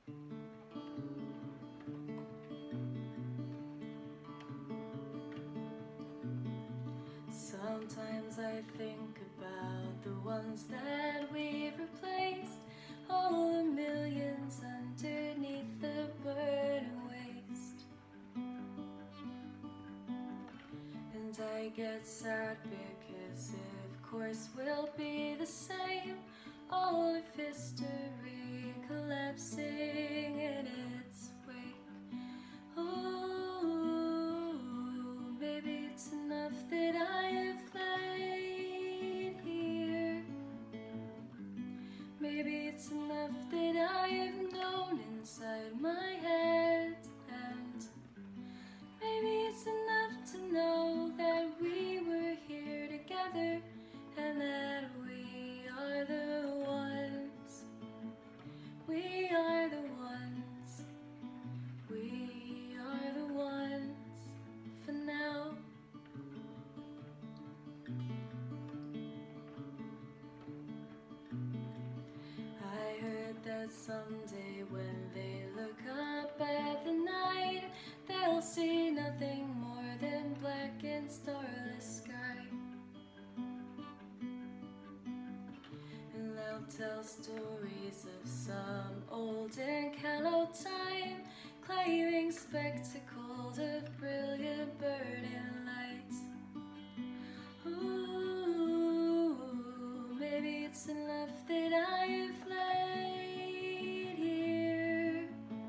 Sometimes I think about the ones that we've replaced, all the millions underneath the burden waste. And I get sad because of course we'll be the same, all of history collapsing in its wake. Oh, maybe it's enough that I have laid here. Maybe it's enough that I have known inside my head. And maybe it's enough to know that we were here together, and that we are the ones. We are the ones. We are the ones for now. I heard that someday when they look up at the night, they'll see nothing more than black and starless sky. And they'll tell stories of some old and callow time, claiming spectacles of brilliant burning light. Ooh, maybe it's enough that I have laid here.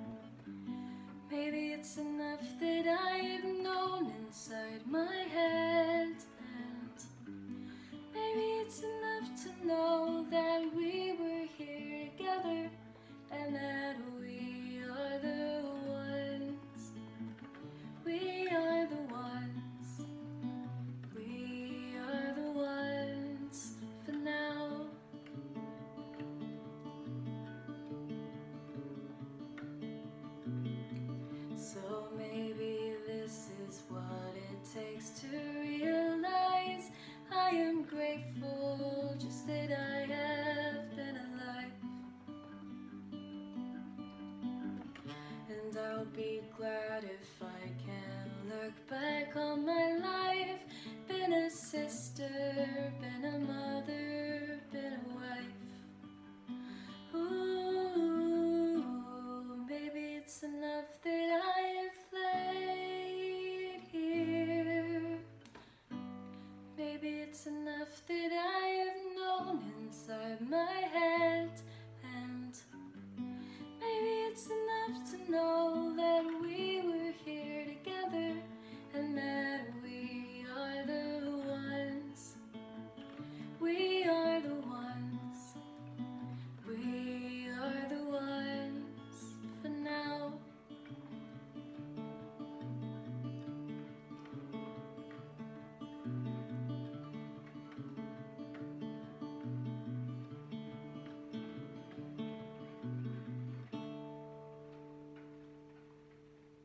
Maybe it's enough that I have known inside my head. And maybe it's enough to know that we were here together, and that we are the ones. We are the ones. We are the ones for now. So maybe this is what it takes to realize I am grateful just that I have been alive. And I'll be glad if I can look back on my life, been a sister, been a mother,